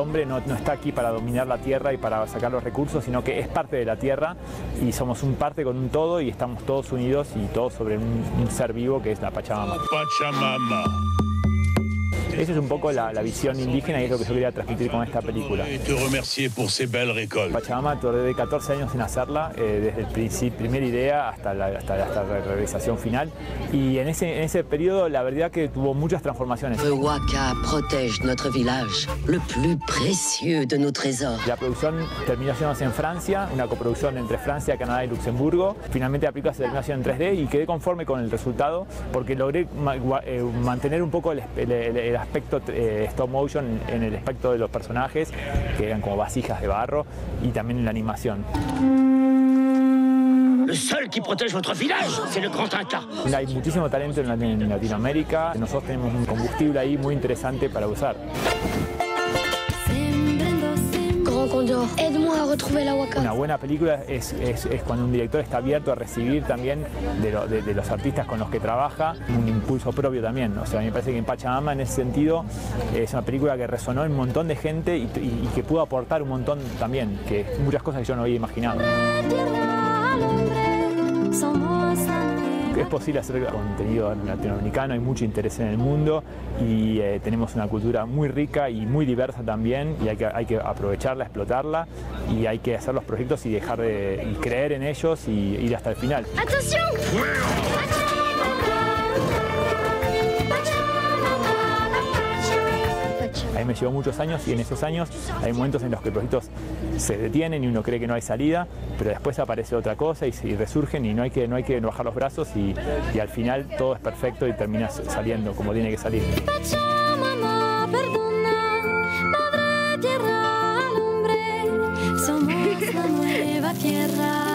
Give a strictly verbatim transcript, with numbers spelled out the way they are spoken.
hombre no, no está aquí para dominar la tierra y para sacar los recursos, sino que es parte de la tierra y somos un parte con un todo y estamos todos unidos y todos sobre un, un ser vivo que es la Pachamama. Pachamama. Esa es un poco la, la visión indígena y es lo que yo quería transmitir con esta película. Pachamama tardé catorce años en hacerla, eh, desde el principio, primera idea hasta la, hasta, hasta la realización final. Y en ese, en ese periodo la verdad que tuvo muchas transformaciones. Le Waka protège notre village, le plus précieux de nos trésors. La producción terminó haciéndose en Francia, una coproducción entre Francia, Canadá y Luxemburgo. Finalmente la película se terminó haciendo en tres D y quedé conforme con el resultado porque logré ma eh, mantener un poco el, el, el, el aspecto eh, stop motion en el aspecto de los personajes, que eran como vasijas de barro, y también en la animación. Le seul qui protège votre village, c'est le Grand Inca. Hay muchísimo talento en, en Latinoamérica. Nosotros tenemos un combustible ahí muy interesante para usar. Aide-moi a retrouver la Waka. Una buena película es, es, es cuando un director está abierto a recibir también de, lo, de, de los artistas con los que trabaja un impulso propio también. O sea, me parece que en Pachamama en ese sentido es una película que resonó en un montón de gente y, y, y que pudo aportar un montón también, que muchas cosas que yo no había imaginado. Es posible hacer contenido latinoamericano, hay mucho interés en el mundo y eh, tenemos una cultura muy rica y muy diversa también y hay que, hay que aprovecharla, explotarla y hay que hacer los proyectos y dejar de y creer en ellos y ir hasta el final. ¡Atención! A mí me llevó muchos años y en esos años hay momentos en los que proyectos se detienen y uno cree que no hay salida, pero después aparece otra cosa y, y resurgen y no hay que, no hay que bajar los brazos y, y al final todo es perfecto y termina saliendo como tiene que salir. Pachamama, perdona, Madre Tierra al hombre, somos la nueva tierra.